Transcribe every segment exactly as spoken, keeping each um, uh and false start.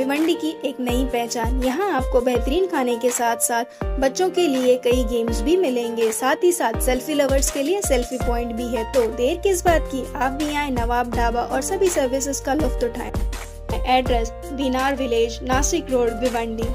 भिवंडी की एक नई पहचान। यहाँ आपको बेहतरीन खाने के साथ साथ बच्चों के लिए कई गेम्स भी मिलेंगे। साथ ही साथ सेल्फी लवर्स के लिए सेल्फी पॉइंट भी है। तो देर किस बात की, आप भी आए नवाब ढाबा और सभी सर्विसेज का लुत्फ उठाएं। Address Dinar village, Nashik road, Bhiwandi.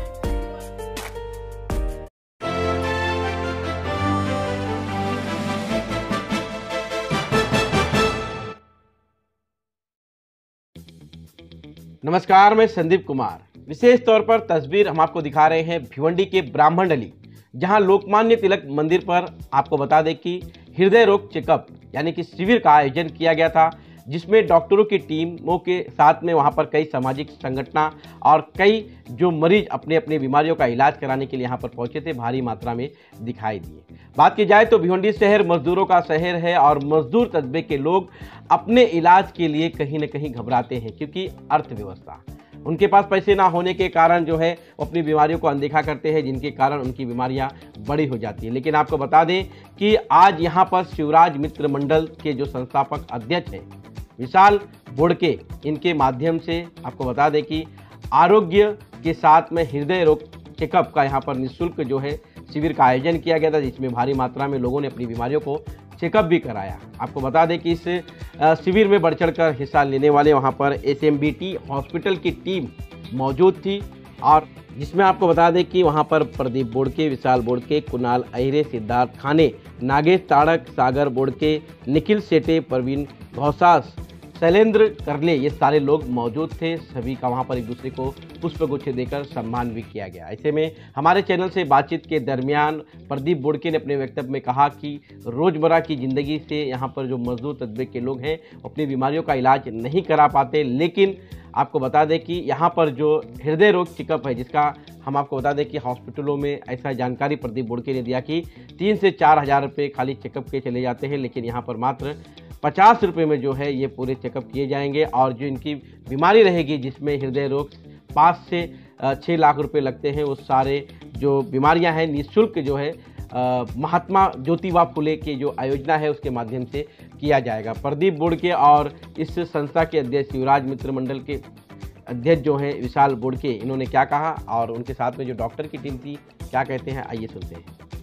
नमस्कार, मैं संदीप कुमार। विशेष तौर पर तस्वीर हम आपको दिखा रहे हैं भिवंडी के ब्राह्मण अली, जहां लोकमान्य तिलक मंदिर पर आपको बता दें कि हृदय रोग चेकअप यानी कि शिविर का आयोजन किया गया था, जिसमें डॉक्टरों की टीमों के साथ में वहां पर कई सामाजिक संगठन और कई जो मरीज अपने अपने बीमारियों का इलाज कराने के लिए यहां पर पहुंचे थे, भारी मात्रा में दिखाई दिए। बात की जाए तो भिवंडी शहर मजदूरों का शहर है और मजदूर तबके के लोग अपने इलाज के लिए कहीं न कहीं घबराते हैं, क्योंकि अर्थव्यवस्था, उनके पास पैसे ना होने के कारण जो है वो अपनी बीमारियों को अनदेखा करते हैं, जिनके कारण उनकी बीमारियां बड़ी हो जाती हैं। लेकिन आपको बता दें कि आज यहां पर शिवराज मित्र मंडल के जो संस्थापक अध्यक्ष हैं विशाल बोड़के, इनके माध्यम से आपको बता दें कि आरोग्य के साथ में हृदय रोग चेकअप का यहाँ पर निःशुल्क जो है शिविर का आयोजन किया गया था, जिसमें भारी मात्रा में लोगों ने अपनी बीमारियों को चेकअप भी कराया। आपको बता दें कि इस शिविर में बढ़ चढ़कर हिस्सा लेने वाले वहाँ पर S M B T hospital की टीम मौजूद थी, और जिसमें आपको बता दें कि वहाँ पर प्रदीप बोड़के, विशाल बोड़के, कुणाल अहिरे, सिद्धार्थ खाने, नागेश ताड़क, सागर बोड़के, निखिल सेठे, प्रवीण घोसास, शैलेंद्र करले, ये सारे लोग मौजूद थे। सभी का वहाँ पर एक दूसरे को पुष्पगुच्छ देकर सम्मान भी किया गया। ऐसे में हमारे चैनल से बातचीत के दरमियान प्रदीप बोड़के ने अपने वक्तव्य में कहा कि रोज़मर्रा की ज़िंदगी से यहाँ पर जो मजदूर तबके के लोग हैं अपनी बीमारियों का इलाज नहीं करा पाते, लेकिन आपको बता दें कि यहाँ पर जो हृदय रोग चेकअप है, जिसका हम आपको बता दें कि हॉस्पिटलों में ऐसा जानकारी प्रदीप बोड़के ने दिया कि तीन से चार हज़ार रुपये खाली चेकअप के चले जाते हैं, लेकिन यहाँ पर मात्र पचास रुपये में जो है ये पूरे चेकअप किए जाएंगे। और जो इनकी बीमारी रहेगी, जिसमें हृदय रोग पाँच से छः लाख रुपए लगते हैं, वो सारे जो बीमारियां हैं निःशुल्क जो है आ, महात्मा ज्योतिबा फुले की जो आयोजना है उसके माध्यम से किया जाएगा। प्रदीप बोड़के और इस संस्था के अध्यक्ष शिवराज मित्र मंडल के अध्यक्ष जो हैं विशाल बोड़के, इन्होंने क्या कहा और उनके साथ में जो डॉक्टर की टीम थी क्या कहते हैं, आइए सुनते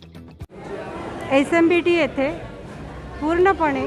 हैं। एस एम बी टी येथे पूर्णपणे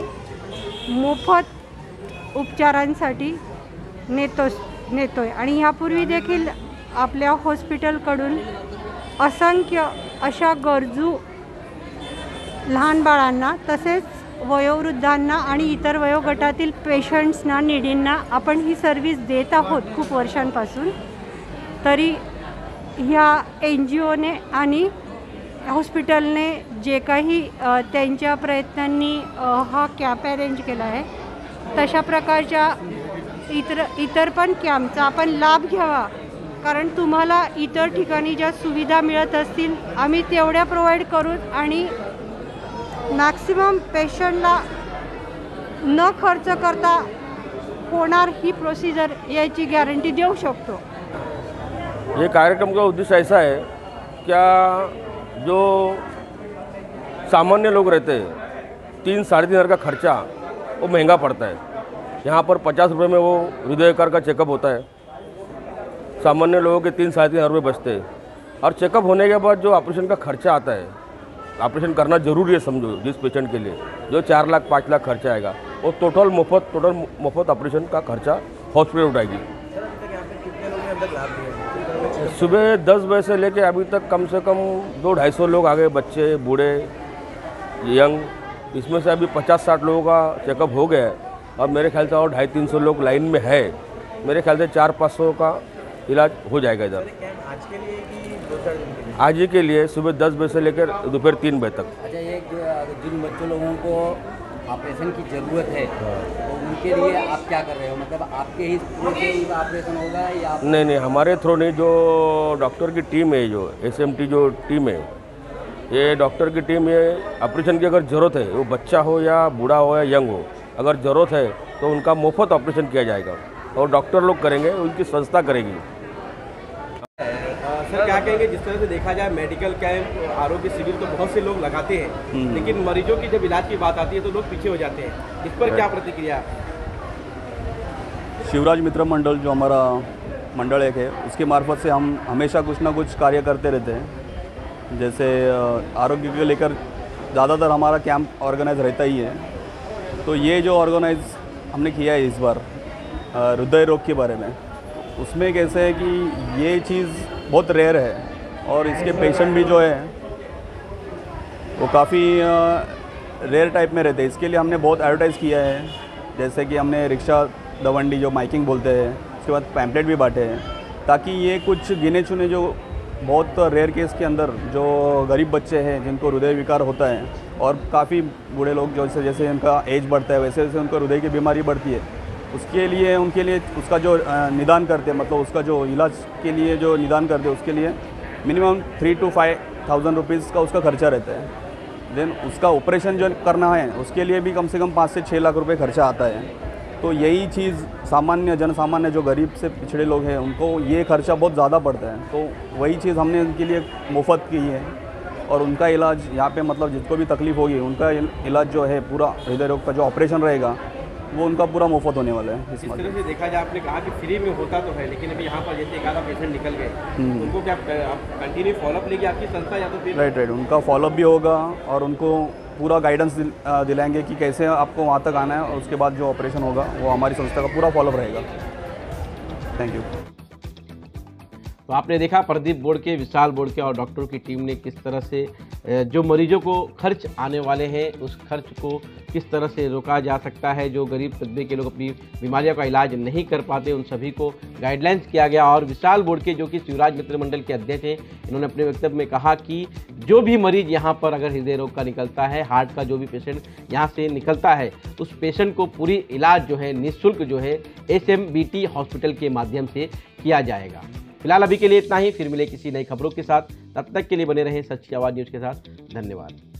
मोफत उपचारांसाठी नेतो नेतोय आणि ह्यापूर्वी देखील आपल्या हॉस्पिटलकडून असंख्य अशा गरजू लहान बाळांना तसेच वयोवृद्धांना आणि इतर वयोगटातील पेशंट्सना, निडींना आपण ही सर्व्हिस देत आहोत खूप वर्षांपासून। तरी ह्या एन जी ओने आणि हॉस्पिटलने जे काही त्यांच्या प्रयत्नांनी हा कॅम्प अरेंज केला आहे, तशा प्रकारच्या इतर इतर पण कॅम्पचा आपण लाभ घ्यावा, कारण तुम्हाला इतर ठिकाणी ज्या सुविधा मिळत असतील आम्ही तेवढ्या प्रोव्हाइड करू आणि मॅक्सिमम पेशंटला न खर्च करता होणार ही प्रोसिजर याची गॅरंटी देऊ शकतो। ये कार्यक्रम का उद्देश्य ऐसा है, क्या जो सामान्य लोग रहते हैं, तीन साढ़े तीन हज़ार का खर्चा वो महंगा पड़ता है। यहाँ पर पचास रुपये में वो हृदयकार का चेकअप होता है, सामान्य लोगों के तीन साढ़े तीन हज़ार रुपये बचते हैं। और चेकअप होने के बाद जो ऑपरेशन का खर्चा आता है, ऑपरेशन करना जरूरी है समझो जिस पेशेंट के लिए, जो चार लाख पाँच लाख खर्चा आएगा वो टोटल मुफ्त टोटल मुफ्त ऑपरेशन का खर्चा हॉस्पिटल उठाएगी। सुबह दस बजे से लेके अभी तक कम से कम दो ढाई सौ लोग आ गए, बच्चे, बूढ़े, यंग। इसमें से अभी पचास साठ लोगों का चेकअप हो गया है और मेरे ख्याल से और ढाई तीन सौ लोग लाइन में है। मेरे ख्याल से चार पाँच सौ का इलाज हो जाएगा इधर आज के लिए कि दो चार दिन के लिए? आज ही के लिए सुबह दस बजे से लेकर दोपहर तीन बजे तक। अच्छा, ये जिन बच्चों लोगों को ऑपरेशन की ज़रूरत है तो उनके लिए आप क्या कर रहे हो, मतलब आपके ही थ्रू से उनका ऑपरेशन होगा या? नहीं नहीं, हमारे थ्रू नहीं, जो डॉक्टर की टीम है, जो एस एम टी जो टीम है, ये डॉक्टर की टीम, ये ऑपरेशन की अगर ज़रूरत है, वो बच्चा हो या बूढ़ा हो या यंग हो, अगर ज़रूरत है तो उनका मुफ्त ऑपरेशन किया जाएगा और डॉक्टर लोग करेंगे, उनकी संस्था करेगी। सर क्या कहेंगे, जिस तरह से देखा जाए मेडिकल कैंप, आरोग्य शिविर तो बहुत से लोग लगाते हैं, लेकिन मरीजों की जब इलाज की बात आती है तो लोग पीछे हो जाते हैं, इस पर क्या प्रतिक्रिया? शिवराज मित्र मंडल जो हमारा मंडल एक है, उसके मार्फत से हम हमेशा कुछ ना कुछ कार्य करते रहते हैं। जैसे आरोग्य को लेकर ज़्यादातर हमारा कैंप ऑर्गेनाइज रहता ही है। तो ये जो ऑर्गेनाइज हमने किया है इस बार हृदय रोग के बारे में, उसमें कैसे है कि ये चीज़ बहुत रेयर है और इसके पेशेंट भी जो है वो काफ़ी रेयर टाइप में रहते हैं। इसके लिए हमने बहुत एडवर्टाइज़ किया है, जैसे कि हमने रिक्शा दवंडी जो माइकिंग बोलते हैं, उसके बाद पैम्पलेट भी बांटे हैं, ताकि ये कुछ गिने चुने जो बहुत रेयर केस के अंदर जो गरीब बच्चे हैं जिनको हृदय विकार होता है और काफ़ी बूढ़े लोग जैसे जैसे उनका एज बढ़ता है वैसे वैसे उनको हृदय की बीमारी बढ़ती है, उसके लिए उनके लिए उसका जो निदान करते हैं, मतलब उसका जो इलाज के लिए जो निदान करते हैं उसके लिए minimum three two five thousand rupees का उसका खर्चा रहता है। देन उसका ऑपरेशन जो करना है उसके लिए भी कम से कम पाँच से छः लाख रुपए खर्चा आता है। तो यही चीज़ सामान्य जन सामान्य जो गरीब से पिछड़े लोग हैं उनको ये खर्चा बहुत ज़्यादा पड़ता है। तो वही चीज़ हमने उनके लिए मुफ्त की है और उनका इलाज यहाँ पे मतलब जिसको भी तकलीफ़ होगी उनका इलाज जो है पूरा हृदय रोग का जो ऑपरेशन रहेगा वो उनका पूरा मुफ्त होने वाला है। इस तरह से देखा जाए, आपने कहा कि फ्री में होता तो है, लेकिन अभी यहाँ पर जैसे एक आधा पेशेंट निकल गए, उनको क्या आप कंटिन्यू फॉलोअप लेगी आपकी संस्था या तो फिर? राइट राइट उनका फॉलोअप भी होगा और उनको पूरा गाइडेंस दिल, दिलाएंगे कि कैसे आपको वहाँ तक आना है और उसके बाद जो ऑपरेशन होगा वो हमारी संस्था का पूरा फॉलोअप रहेगा। Thank you. तो आपने देखा प्रदीप बोर्ड के, विशाल बोर्ड के और डॉक्टरों की टीम ने किस तरह से जो मरीजों को खर्च आने वाले हैं उस खर्च को किस तरह से रोका जा सकता है। जो गरीब तबके के लोग अपनी बीमारियों का इलाज नहीं कर पाते उन सभी को गाइडलाइंस किया गया। और विशाल बोर्ड के जो कि शिवराज मित्र मंडल के अध्यक्ष हैं, इन्होंने अपने वक्तव्य में कहा कि जो भी मरीज यहाँ पर अगर हृदय रोग का निकलता है, हार्ट का जो भी पेशेंट यहाँ से निकलता है, उस पेशेंट को पूरी इलाज जो है निःशुल्क जो है S M B T hospital के माध्यम से किया जाएगा। फिलहाल अभी के लिए इतना ही, फिर मिले किसी नई खबरों के साथ। तब तक के लिए बने रहें सच्ची आवाज़ न्यूज़ के साथ। धन्यवाद।